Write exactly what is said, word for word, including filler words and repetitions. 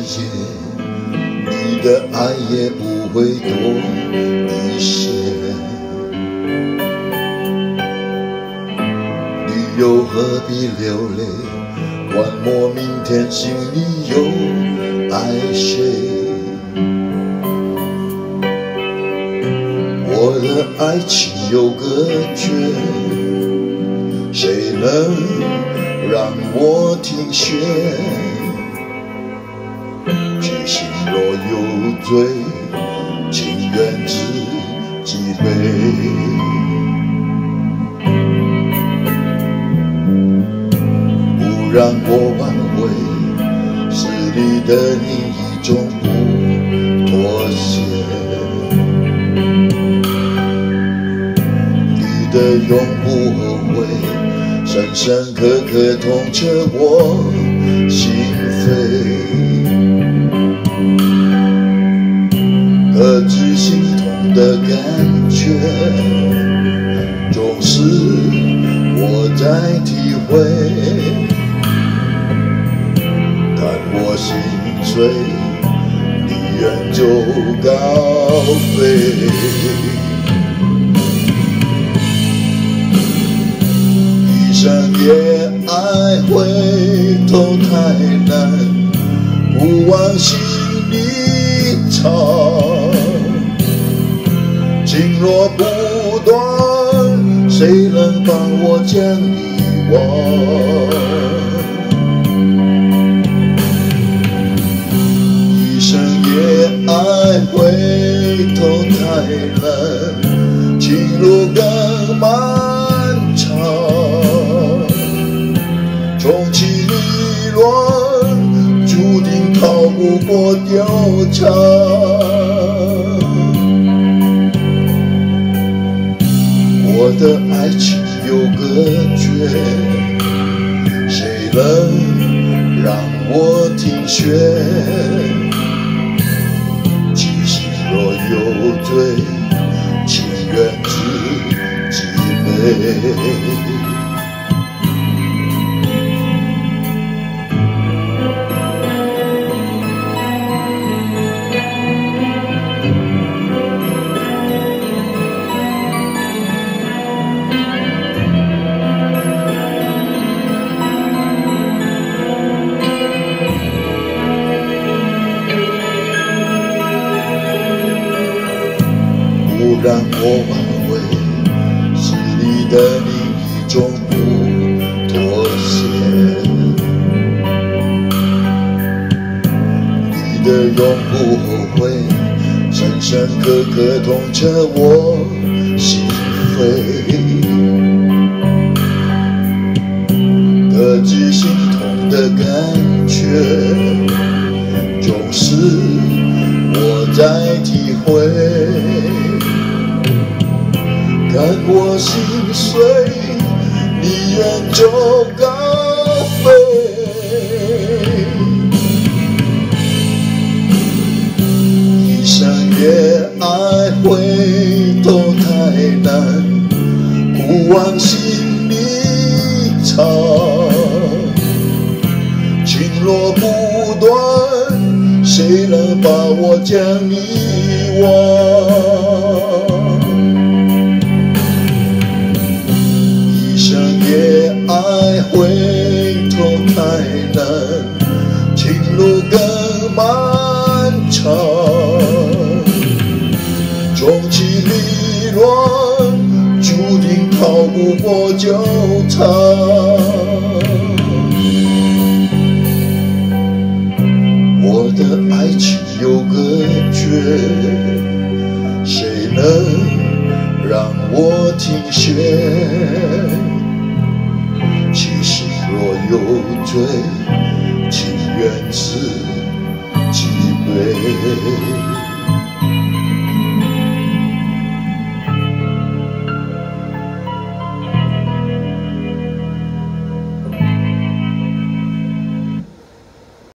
夜，你的爱也不会多一些。你又何必流泪，观摩明天心里有爱谁？我的爱情有隔绝，谁能让我停歇？居心若有罪，情愿自己背。不让我挽回，是你的你一种不妥协。你的永不后悔，深深刻刻痛彻我心扉。各自心痛的感觉，总是我在体会。看我心碎，你远走高飞。一生也爱回头太难，不往心里藏。情若不断，谁能帮我将遗忘？一生也爱回头太难，情路更漫长。重启理论，注定逃不过调查。我的爱情有隔绝，谁能让我停歇？其心若有罪，情愿自己背。不让我挽回，是你的另一种不妥协。你的永不后悔，深深刻刻痛彻我心扉。各自心痛的感觉，总是我在体会。看我心碎，你远走高飞。一生也爱回头太难，不往心里藏。情若不断，谁能把我将遗忘？也爱回头太难，情路更漫长。终其理论，注定逃不过纠缠。我的爱情有隔绝，谁能让我停歇？其心若有罪，情愿自己背。